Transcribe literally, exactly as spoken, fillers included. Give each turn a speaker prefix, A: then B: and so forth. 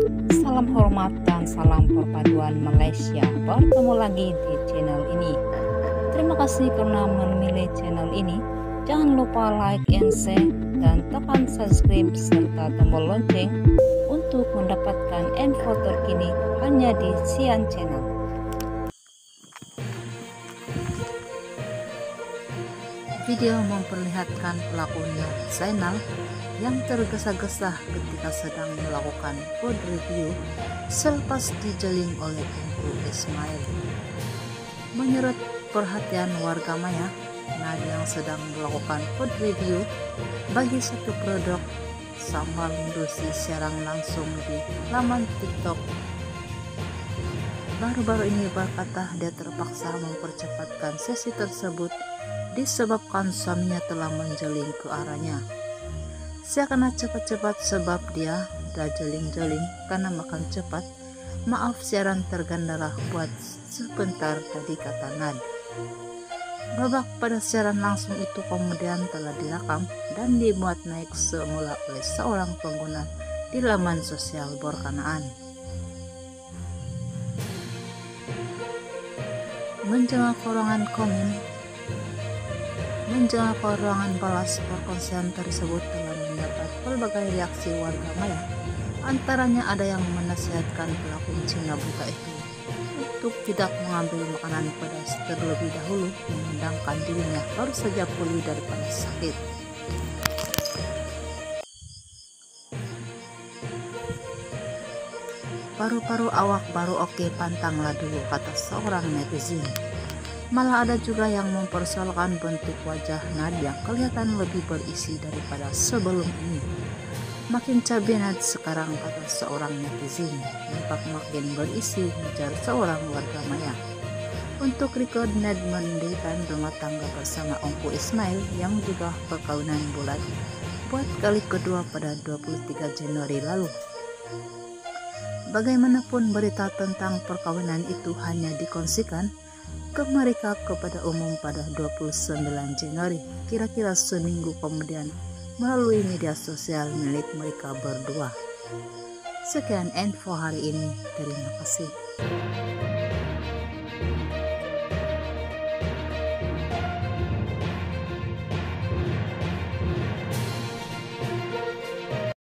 A: Salam hormat dan salam perpaduan Malaysia. Bertemu lagi di channel ini. Terima kasih karena memilih channel ini. Jangan lupa like and share dan tekan subscribe serta tombol lonceng untuk mendapatkan info terkini hanya di Sian Channel. Video memperlihatkan pelakunya Zainal yang tergesa-gesa ketika sedang melakukan food review selepas dijeling oleh Tengku Ismail. Menurut perhatian warga maya, Nadia yang sedang melakukan food review bagi satu produk sambil mendusi siaran langsung di laman TikTok. Baru-baru ini berkata dia terpaksa mempercepatkan sesi tersebut disebabkan suaminya telah menjeling ke arahnya. Saya kena cepat-cepat sebab dia udah jeling-jeling karena makan cepat. Maaf siaran tergandala buat sebentar tadi, kata Nad. Babak pada siaran langsung itu kemudian telah direkam dan dimuat naik semula oleh seorang pengguna di laman sosial berkenaan. Menjengah korongan komen Menjengah korongan balas, perkongsian tersebut telah mendapat berbagai reaksi warga maya. Antaranya ada yang menasihatkan pelaku Cina buta itu untuk tidak mengambil makanan pedas terlebih dahulu, memandangkan dirinya baru saja pulih daripada sakit. Paru-paru awak baru oke, pantanglah dulu, kata seorang netizen. Malah ada juga yang mempersoalkan bentuk wajah Nadia kelihatan lebih berisi daripada sebelum ini. Makin cabai Nad sekarang, kata seorang netizen. Nampak makin berisi, ujar seorang warga maya. Untuk record, Nad mendirikan rumah tangga bersama Tengku Ismail yang juga perkawinan bulat buat kali kedua pada dua puluh tiga Januari lalu. Bagaimanapun berita tentang perkawinan itu hanya dikongsikan ke mereka kepada umum pada dua puluh sembilan Januari, kira-kira seminggu kemudian melalui media sosial milik mereka berdua. Sekian info hari ini, terima kasih.